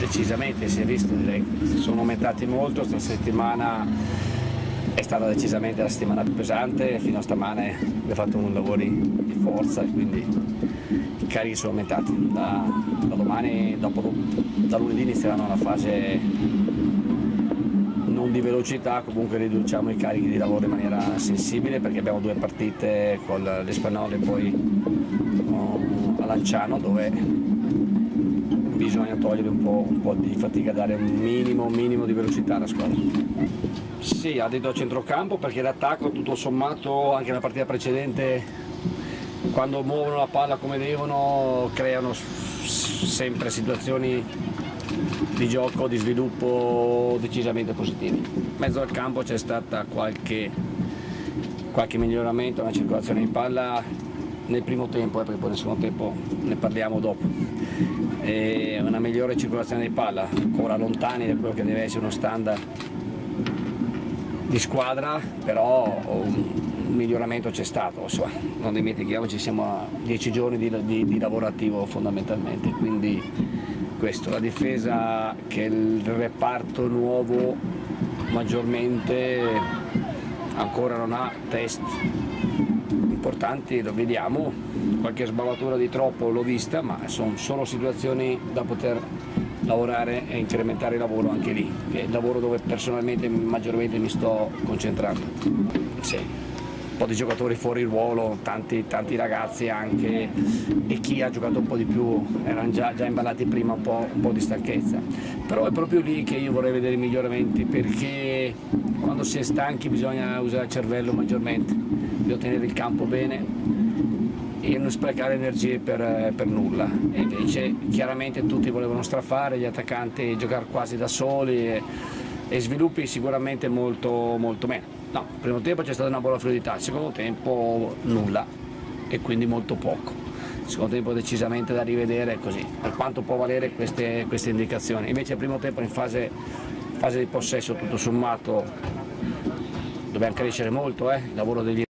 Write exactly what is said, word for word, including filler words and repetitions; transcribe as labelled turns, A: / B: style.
A: decisamente, si è visto, direi, sono aumentati molto. Questa settimana è stata decisamente la settimana più pesante, fino a stamane abbiamo fatto un lavoro di forza e quindi i carichi sono aumentati. Da, da domani, dopo, da lunedì inizieranno la fase non di velocità, comunque riduciamo i carichi di lavoro in maniera sensibile, perché abbiamo due partite con l'Espanol e poi um, a Lanciano, dove bisogna togliere un po', un po' di fatica, dare un minimo, un minimo di velocità alla squadra. Sì, ha detto a centrocampo, perché l'attacco tutto sommato anche nella partita precedente, quando muovono la palla come devono, creano sempre situazioni di gioco, di sviluppo decisamente positivi. In mezzo al campo c'è stata qualche, qualche miglioramento nella circolazione di palla nel primo tempo, eh, perché poi nel secondo tempo ne parliamo dopo. E una migliore circolazione di palla, ancora lontani da quello che deve essere uno standard di squadra, però un miglioramento c'è stato. Insomma, non dimentichiamoci, siamo a dieci giorni di, di, di lavoro attivo fondamentalmente, quindi questo, la difesa, che è il reparto nuovo maggiormente, ancora non ha test importanti, lo vediamo, qualche sbavatura di troppo l'ho vista, ma sono solo situazioni da poter lavorare e incrementare il lavoro anche lì, che è il lavoro dove personalmente maggiormente mi sto concentrando. Sì. Un po' di giocatori fuori ruolo, tanti, tanti ragazzi anche, e chi ha giocato un po' di più erano già, già imballati prima, un po', un po' di stanchezza. Però è proprio lì che io vorrei vedere i miglioramenti, perché quando si è stanchi bisogna usare il cervello maggiormente, bisogna tenere il campo bene e non sprecare energie per, per nulla. E invece chiaramente tutti volevano strafare, gli attaccanti giocare quasi da soli e, e sviluppi sicuramente molto, molto meno. No, il primo tempo c'è stata una buona fluidità, il secondo tempo nulla e quindi molto poco. Il secondo tempo decisamente da rivedere così, per quanto può valere queste, queste indicazioni. Invece il primo tempo in fase, fase di possesso tutto sommato dobbiamo crescere molto, eh? Il lavoro degli